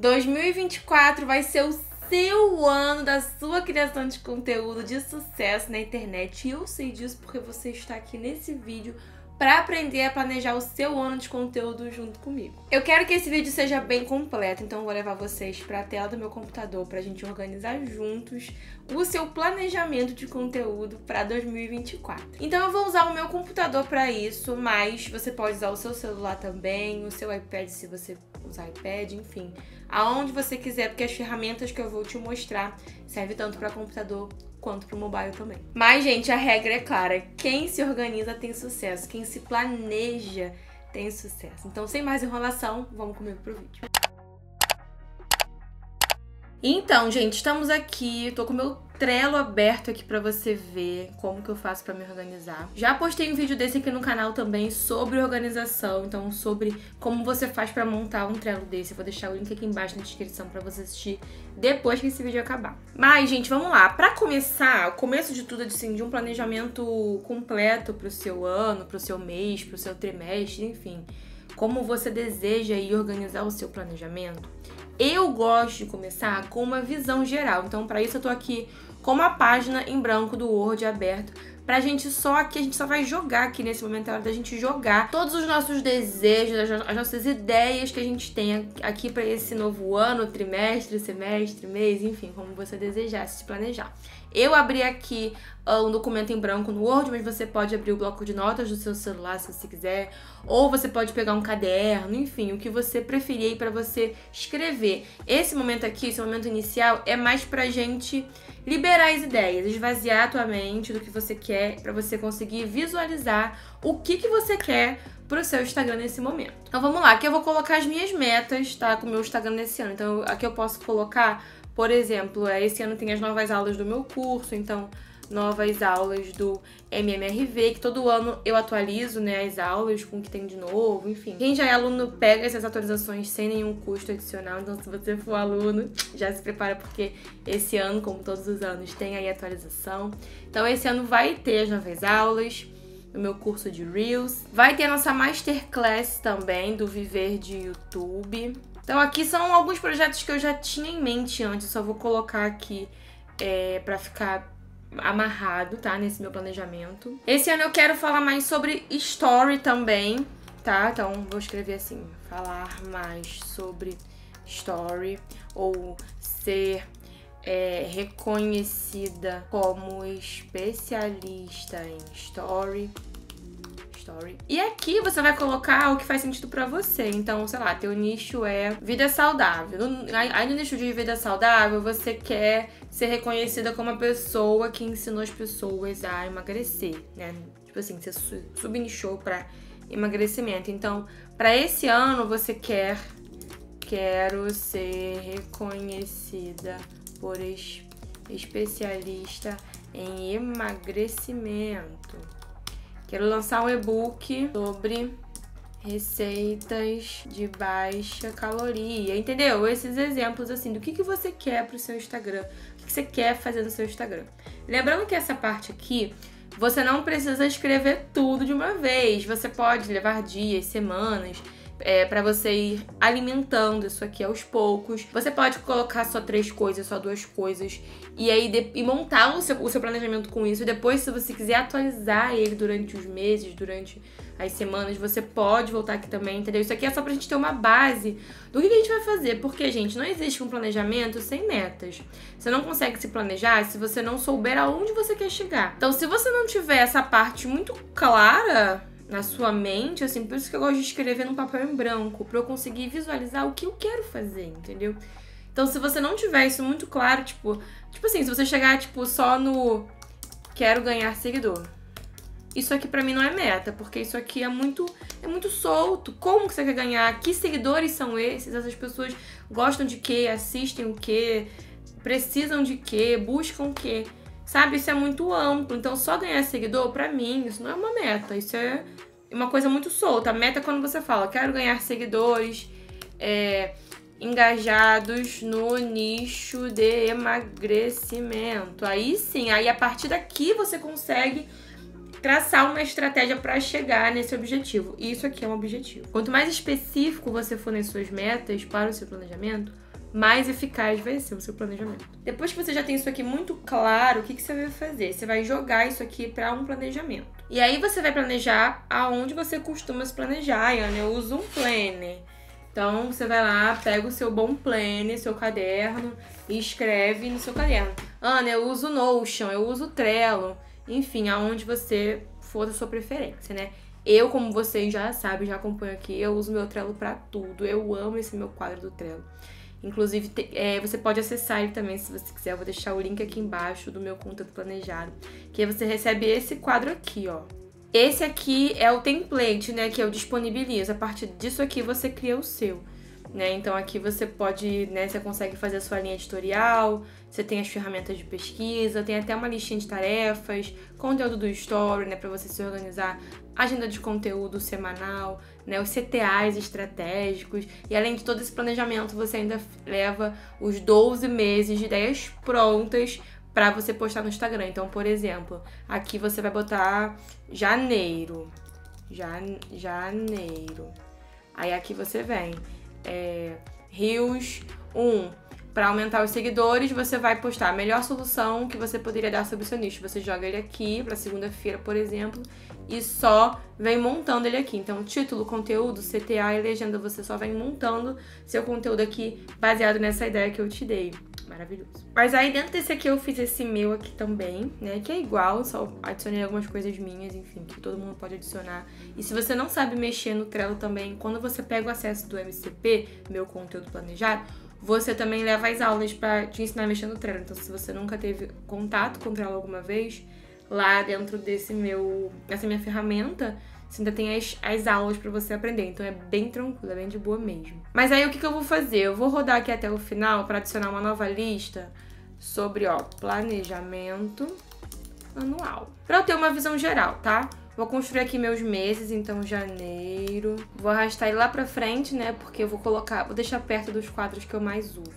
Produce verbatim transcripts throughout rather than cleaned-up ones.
dois mil e vinte e quatro vai ser o seu ano da sua criação de conteúdo de sucesso na internet. E eu sei disso porque você está aqui nesse vídeo para aprender a planejar o seu ano de conteúdo junto comigo. Eu quero que esse vídeo seja bem completo, então eu vou levar vocês para a tela do meu computador para a gente organizar juntos o seu planejamento de conteúdo para dois mil e vinte e quatro. Então eu vou usar o meu computador para isso, mas você pode usar o seu celular também, o seu iPad se você usar iPad, enfim, aonde você quiser, porque as ferramentas que eu vou te mostrar servem tanto para computador quanto para o mobile também. Mas, gente, a regra é clara. Quem se organiza tem sucesso. Quem se planeja tem sucesso. Então, sem mais enrolação, vamos comigo pro vídeo. Então, gente, estamos aqui. Tô com o meu Trello aberto aqui pra você ver como que eu faço pra me organizar. Já postei um vídeo desse aqui no canal também sobre organização, então sobre como você faz pra montar um Trello desse. Eu vou deixar o link aqui embaixo na descrição pra você assistir depois que esse vídeo acabar. Mas, gente, vamos lá. Pra começar, o começo de tudo, assim, de um planejamento completo pro seu ano, pro seu mês, pro seu trimestre, enfim. Como você deseja ir organizar o seu planejamento. Eu gosto de começar com uma visão geral, então para isso eu tô aqui com uma página em branco do Word aberto, pra gente só aqui, a gente só vai jogar aqui nesse momento, é hora da gente jogar todos os nossos desejos, as nossas ideias que a gente tem aqui pra esse novo ano, trimestre, semestre, mês, enfim, como você desejar se planejar. Eu abri aqui uh, um documento em branco no Word, mas você pode abrir o bloco de notas do seu celular se você quiser, ou você pode pegar um caderno, enfim, o que você preferir aí pra você escrever. Esse momento aqui, esse momento inicial, é mais pra gente liberar as ideias, esvaziar a tua mente do que você quer, pra você conseguir visualizar o que, que você quer pro seu Instagram nesse momento. Então vamos lá, aqui eu vou colocar as minhas metas, tá, com o meu Instagram nesse ano. Então aqui eu posso colocar, por exemplo, esse ano tem as novas aulas do meu curso, então novas aulas do M M R V, que todo ano eu atualizo, né, as aulas com o que tem de novo, enfim. Quem já é aluno pega essas atualizações sem nenhum custo adicional, então se você for aluno, já se prepara porque esse ano, como todos os anos, tem aí atualização. Então esse ano vai ter as novas aulas do meu curso de Reels, vai ter a nossa Masterclass também do Viver de YouTube. Então aqui são alguns projetos que eu já tinha em mente antes, só vou colocar aqui é, pra ficar amarrado, tá? Nesse meu planejamento. Esse ano eu quero falar mais sobre story também, tá? Então vou escrever assim, falar mais sobre story ou ser é, reconhecida como especialista em story. Story. E aqui você vai colocar o que faz sentido pra você. Então, sei lá, teu nicho é vida saudável. Aí no nicho de vida saudável, você quer ser reconhecida como uma pessoa que ensinou as pessoas a emagrecer, né? Tipo assim, você subnichou pra emagrecimento. Então, pra esse ano, você quer... Quero ser reconhecida por es, especialista em emagrecimento. Quero lançar um e-book sobre receitas de baixa caloria, entendeu? Esses exemplos, assim, do que, que você quer pro seu Instagram, o que, que você quer fazer no seu Instagram. Lembrando que essa parte aqui, você não precisa escrever tudo de uma vez. Você pode levar dias, semanas, é, para você ir alimentando isso aqui aos poucos. Você pode colocar só três coisas, só duas coisas, e aí de, e montar o seu, o seu planejamento com isso. E depois, se você quiser atualizar ele durante os meses, durante as semanas, você pode voltar aqui também, entendeu? Isso aqui é só pra gente ter uma base do que a gente vai fazer, porque, gente, não existe um planejamento sem metas. Você não consegue se planejar se você não souber aonde você quer chegar. Então, se você não tiver essa parte muito clara na sua mente, assim, por isso que eu gosto de escrever num papel em branco, pra eu conseguir visualizar o que eu quero fazer, entendeu? Então, se você não tiver isso muito claro, tipo, tipo assim, se você chegar, tipo, só no quero ganhar seguidor, isso aqui pra mim não é meta, porque isso aqui é muito, é muito solto. Como que você quer ganhar? Que seguidores são esses? Essas pessoas gostam de quê? Assistem o quê? Precisam de quê? Buscam o quê? Sabe? Isso é muito amplo. Então, só ganhar seguidor, pra mim, isso não é uma meta. Isso é uma coisa muito solta. A meta é quando você fala, quero ganhar seguidores é, engajados no nicho de emagrecimento. Aí sim, aí a partir daqui você consegue traçar uma estratégia para chegar nesse objetivo. Isso aqui é um objetivo. Quanto mais específico você for nas suas metas para o seu planejamento, mais eficaz vai ser o seu planejamento. Depois que você já tem isso aqui muito claro, o que, que você vai fazer? Você vai jogar isso aqui para um planejamento. E aí você vai planejar aonde você costuma se planejar. Ana, eu uso um planner. Então você vai lá, pega o seu bom planner, seu caderno e escreve no seu caderno. Ana, eu uso Notion, eu uso Trello. Enfim, aonde você for da sua preferência, né? Eu, como vocês já sabem, já acompanho aqui, eu uso meu Trello pra tudo. Eu amo esse meu quadro do Trello. Inclusive, te, é, você pode acessar ele também, se você quiser. Eu vou deixar o link aqui embaixo do meu conteúdo planejado. Que aí você recebe esse quadro aqui, ó. Esse aqui é o template, né, que eu disponibilizo. A partir disso aqui, você cria o seu. Né? Então, aqui você pode, né, você consegue fazer a sua linha editorial, você tem as ferramentas de pesquisa, tem até uma listinha de tarefas, conteúdo do Story, né, para você se organizar, agenda de conteúdo semanal, né, os C T As estratégicos, e além de todo esse planejamento, você ainda leva os doze meses de ideias prontas para você postar no Instagram. Então, por exemplo, aqui você vai botar janeiro, Jan... janeiro, aí aqui você vem É, Reels um, para aumentar os seguidores, você vai postar a melhor solução que você poderia dar sobre o seu nicho. Você joga ele aqui para segunda-feira, por exemplo, e só vem montando ele aqui. Então, título, conteúdo, C T A e legenda, você só vem montando seu conteúdo aqui baseado nessa ideia que eu te dei. Maravilhoso. Mas aí dentro desse aqui eu fiz esse meu aqui também, né, que é igual, só adicionei algumas coisas minhas, enfim, que todo mundo pode adicionar. E se você não sabe mexer no Trello também, quando você pega o acesso do M C P, meu conteúdo planejado, você também leva as aulas pra te ensinar a mexer no Trello. Então, se você nunca teve contato com o Trello alguma vez, lá dentro desse meu, dessa minha ferramenta, você ainda tem as, as aulas pra você aprender. Então é bem tranquilo, é bem de boa mesmo. Mas aí o que, que eu vou fazer? Eu vou rodar aqui até o final pra adicionar uma nova lista sobre, ó, planejamento anual. Pra eu ter uma visão geral, tá? Vou construir aqui meus meses, então janeiro. Vou arrastar ele lá pra frente, né? Porque eu vou colocar, vou deixar perto dos quadros que eu mais uso.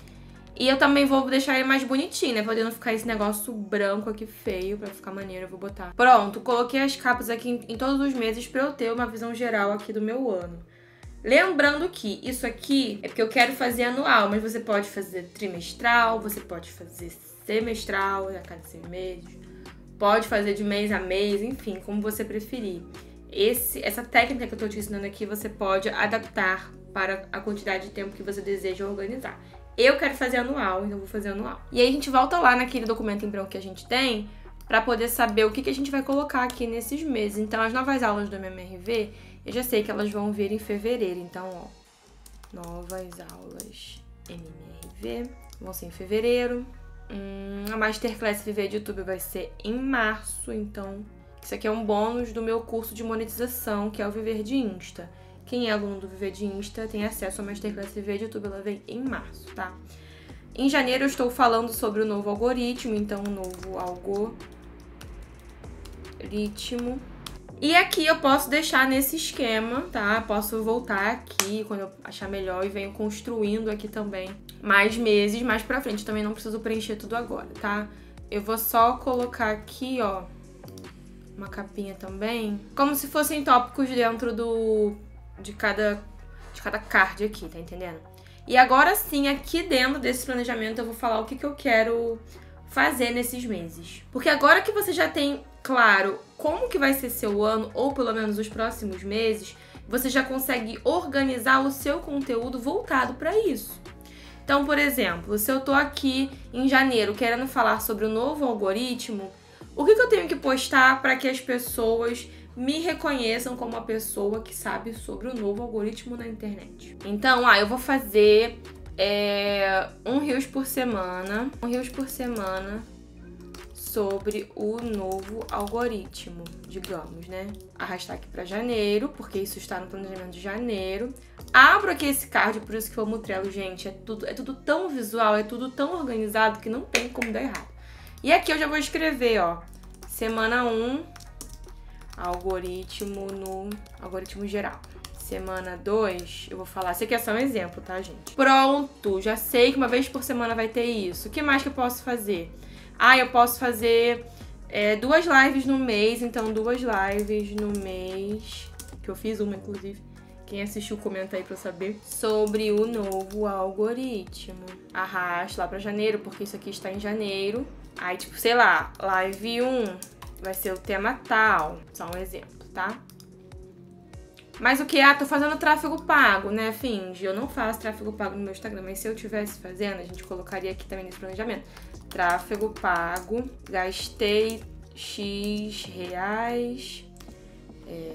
E eu também vou deixar ele mais bonitinho, né? Podendo ficar esse negócio branco aqui feio, pra ficar maneiro, eu vou botar. Pronto, coloquei as capas aqui em, em todos os meses pra eu ter uma visão geral aqui do meu ano. Lembrando que isso aqui é porque eu quero fazer anual, mas você pode fazer trimestral, você pode fazer semestral, a cada seis meses. Pode fazer de mês a mês, enfim, como você preferir. Esse, essa técnica que eu tô te ensinando aqui, você pode adaptar para a quantidade de tempo que você deseja organizar. Eu quero fazer anual, então vou fazer anual. E aí a gente volta lá naquele documento em branco que a gente tem para poder saber o que, que a gente vai colocar aqui nesses meses. Então, as novas aulas do M M R V, eu já sei que elas vão vir em fevereiro. Então, ó, novas aulas M M R V vão ser em fevereiro. Hum, a Masterclass Viver de YouTube vai ser em março, então isso aqui é um bônus do meu curso de monetização, que é o Viver de Insta. Quem é aluno do Viver de Insta tem acesso à Masterclass Viver de YouTube, ela vem em março, tá? Em janeiro eu estou falando sobre o novo algoritmo, então o novo algoritmo. E aqui eu posso deixar nesse esquema, tá? Posso voltar aqui quando eu achar melhor e venho construindo aqui também mais meses mais pra frente. Também não preciso preencher tudo agora, tá? Eu vou só colocar aqui, ó, uma capinha também, como se fossem tópicos dentro do de cada, de cada card aqui, tá entendendo? E agora sim, aqui dentro desse planejamento eu vou falar o que, que eu quero fazer nesses meses. Porque agora que você já tem claro como que vai ser seu ano, ou pelo menos os próximos meses, você já consegue organizar o seu conteúdo voltado para isso. Então, por exemplo, se eu tô aqui em janeiro querendo falar sobre o novo algoritmo, o que, que eu tenho que postar para que as pessoas me reconheçam como uma pessoa que sabe sobre o novo algoritmo na internet? Então, ah, eu vou fazer é, um Reels por semana, um Reels por semana sobre o novo algoritmo, digamos, né? Arrastar aqui para janeiro, porque isso está no planejamento de janeiro. Abro aqui esse card, por isso que eu amo o Trello, gente. É tudo, é tudo tão visual, é tudo tão organizado que não tem como dar errado. E aqui eu já vou escrever, ó, semana um, algoritmo no algoritmo geral. Semana dois, eu vou falar, esse aqui é só um exemplo, tá, gente? Pronto, já sei que uma vez por semana vai ter isso. O que mais que eu posso fazer? Ah, eu posso fazer É, duas lives no mês, então duas lives no mês, que eu fiz uma, inclusive. Quem assistiu, comenta aí pra eu saber. Sobre o novo algoritmo. Arraste lá pra janeiro, porque isso aqui está em janeiro. Aí, tipo, sei lá, live um vai ser o tema tal. Só um exemplo, tá? Mas o que? Ah, tô fazendo tráfego pago, né? Finge, eu não faço tráfego pago no meu Instagram, mas se eu tivesse fazendo, a gente colocaria aqui também nesse planejamento. Tráfego pago, gastei X reais, é,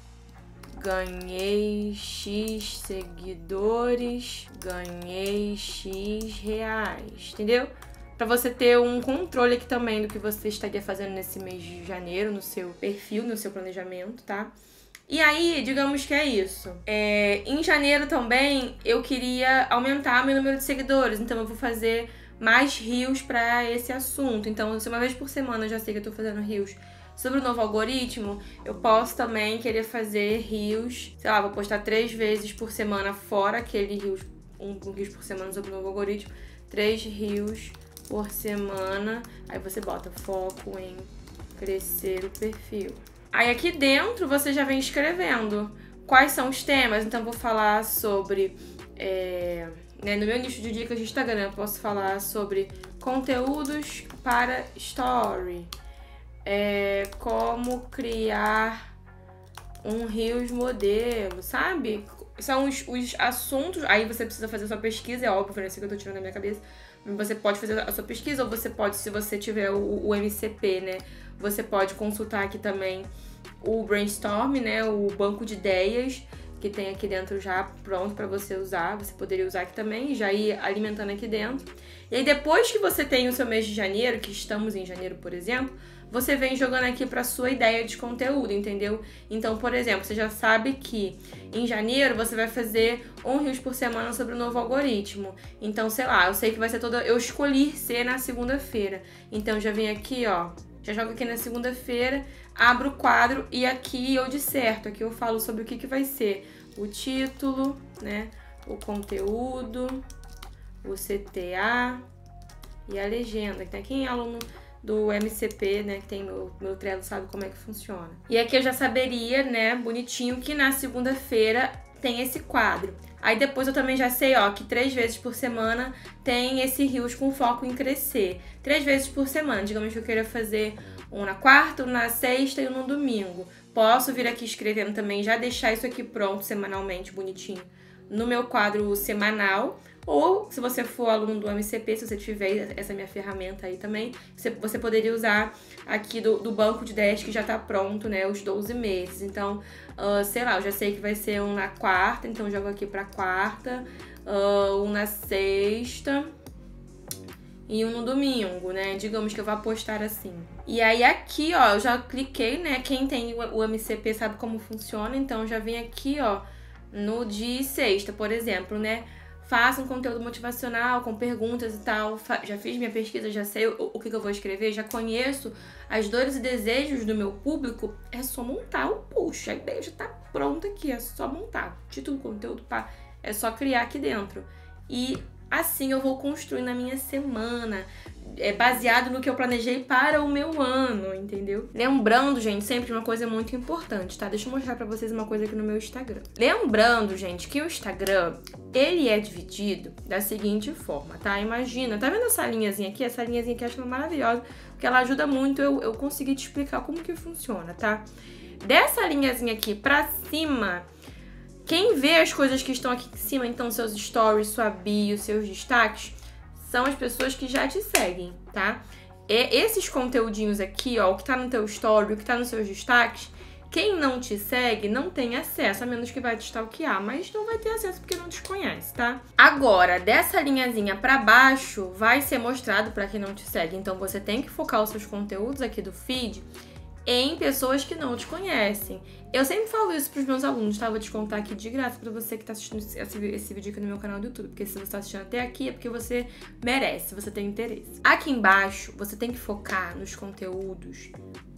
ganhei X seguidores, ganhei X reais, entendeu? Pra você ter um controle aqui também do que você estaria fazendo nesse mês de janeiro, no seu perfil, no seu planejamento, tá? E aí, digamos que é isso. É, em janeiro também, eu queria aumentar meu número de seguidores, então eu vou fazer mais reels pra esse assunto. Então, se uma vez por semana eu já sei que eu tô fazendo reels sobre o novo algoritmo, eu posso também querer fazer reels, sei lá, vou postar três vezes por semana, fora aquele reels, um, um reels por semana sobre o novo algoritmo, três reels por semana, aí você bota foco em crescer o perfil. Aí aqui dentro você já vem escrevendo quais são os temas. Então vou falar sobre, é, né, no meu nicho de dicas de Instagram, eu posso falar sobre conteúdos para story, é, como criar um Reels modelo, sabe? São os, os assuntos, aí você precisa fazer a sua pesquisa, é óbvio, não é isso que eu tô tirando da minha cabeça. Você pode fazer a sua pesquisa ou você pode, se você tiver o, o M C P, né? Você pode consultar aqui também o Brainstorm, né? O banco de ideias que tem aqui dentro já pronto para você usar. Você poderia usar aqui também e já ir alimentando aqui dentro. E aí depois que você tem o seu mês de janeiro, que estamos em janeiro, por exemplo, você vem jogando aqui para sua ideia de conteúdo, entendeu? Então, por exemplo, você já sabe que em janeiro você vai fazer um reels por semana sobre o novo algoritmo. Então, sei lá, eu sei que vai ser toda... Eu escolhi ser na segunda-feira. Então, já vem aqui, ó, já jogo aqui na segunda-feira, abro o quadro e aqui eu disserto. Aqui eu falo sobre o que, que vai ser o título, né? O conteúdo, o C T A e a legenda. Que tem aqui em aluno do M C P, né, que tem meu, meu Trello, sabe como é que funciona. E aqui eu já saberia, né, bonitinho, que na segunda-feira tem esse quadro. Aí depois eu também já sei, ó, que três vezes por semana tem esse reels com foco em crescer. Três vezes por semana, digamos que eu queira fazer um na quarta, um na sexta e um no domingo. Posso vir aqui escrevendo também, já deixar isso aqui pronto semanalmente, bonitinho, no meu quadro semanal. Ou, se você for aluno do M C P, se você tiver essa minha ferramenta aí também, você, você poderia usar aqui do, do banco de ideias que já tá pronto, né, os doze meses. Então, uh, sei lá, eu já sei que vai ser um na quarta, então eu jogo aqui pra quarta, uh, um na sexta e um no domingo, né? Digamos que eu vou postar assim. E aí aqui, ó, eu já cliquei, né? Quem tem o M C P sabe como funciona, então já vem aqui, ó, no de sexta, por exemplo, né? Faça um conteúdo motivacional com perguntas e tal. Já fiz minha pesquisa, já sei o, o que, que eu vou escrever, já conheço as dores e desejos do meu público. É só montar o post. A ideia já tá pronta aqui, é só montar. Título, conteúdo, pá. É só criar aqui dentro. E assim eu vou construindo a minha semana, é baseado no que eu planejei para o meu ano, entendeu? Lembrando, gente, sempre uma coisa muito importante, tá? Deixa eu mostrar pra vocês uma coisa aqui no meu Instagram. Lembrando, gente, que o Instagram, ele é dividido da seguinte forma, tá? Imagina, tá vendo essa linhazinha aqui? Essa linhazinha aqui eu acho maravilhosa, porque ela ajuda muito eu, eu conseguir te explicar como que funciona, tá? Dessa linhazinha aqui pra cima, quem vê as coisas que estão aqui em cima, então seus stories, sua bio, seus destaques, são as pessoas que já te seguem, tá? E esses conteúdinhos aqui, ó, o que tá no teu story, o que tá nos seus destaques, quem não te segue não tem acesso, a menos que vai te stalkear, mas não vai ter acesso porque não te conhece, tá? Agora, dessa linhazinha pra baixo, vai ser mostrado pra quem não te segue, então você tem que focar os seus conteúdos aqui do feed em pessoas que não te conhecem. Eu sempre falo isso pros meus alunos, tá? Vou te contar aqui de graça pra você que tá assistindo esse, esse vídeo aqui no meu canal do YouTube. Porque se você tá assistindo até aqui é porque você merece, você tem interesse. Aqui embaixo, você tem que focar nos conteúdos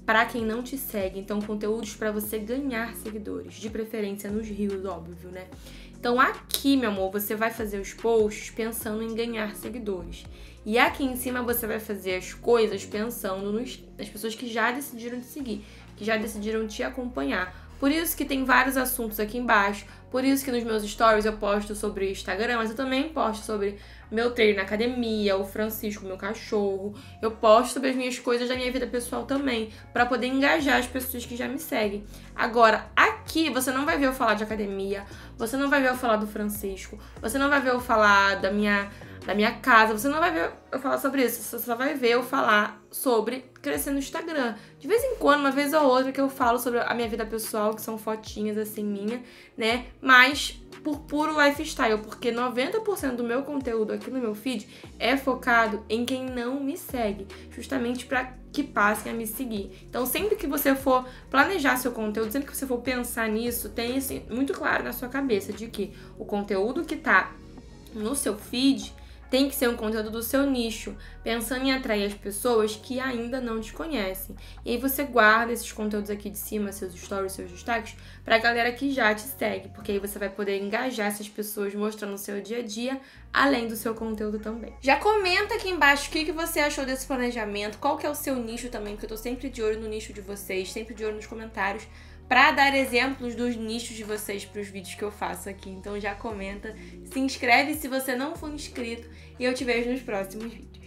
para quem não te segue. Então, conteúdos para você ganhar seguidores, de preferência nos reels, óbvio, né? Então, aqui, meu amor, você vai fazer os posts pensando em ganhar seguidores. E aqui em cima você vai fazer as coisas pensando nos, nas pessoas que já decidiram te seguir, que já decidiram te acompanhar. Por isso que tem vários assuntos aqui embaixo, por isso que nos meus stories eu posto sobre Instagram, mas eu também posto sobre meu treino na academia, o Francisco, meu cachorro. Eu posto sobre as minhas coisas da minha vida pessoal também, pra poder engajar as pessoas que já me seguem. Agora, aqui você não vai ver eu falar de academia, você não vai ver eu falar do Francisco, você não vai ver eu falar da minha... da minha casa, você não vai ver eu falar sobre isso, você só vai ver eu falar sobre crescer no Instagram. De vez em quando, uma vez ou outra, que eu falo sobre a minha vida pessoal, que são fotinhas assim minha, né? Mas por puro lifestyle, porque noventa por cento do meu conteúdo aqui no meu feed é focado em quem não me segue, justamente para que passem a me seguir. Então, sempre que você for planejar seu conteúdo, sempre que você for pensar nisso, tenha assim, muito claro na sua cabeça de que o conteúdo que tá no seu feed tem que ser um conteúdo do seu nicho, pensando em atrair as pessoas que ainda não te conhecem. E aí você guarda esses conteúdos aqui de cima, seus stories, seus destaques, pra galera que já te segue, porque aí você vai poder engajar essas pessoas mostrando o seu dia a dia, além do seu conteúdo também. Já comenta aqui embaixo o que, que você achou desse planejamento, qual que é o seu nicho também, porque eu tô sempre de olho no nicho de vocês, sempre de olho nos comentários, para dar exemplos dos nichos de vocês para os vídeos que eu faço aqui. Então já comenta, se inscreve se você não for inscrito e eu te vejo nos próximos vídeos.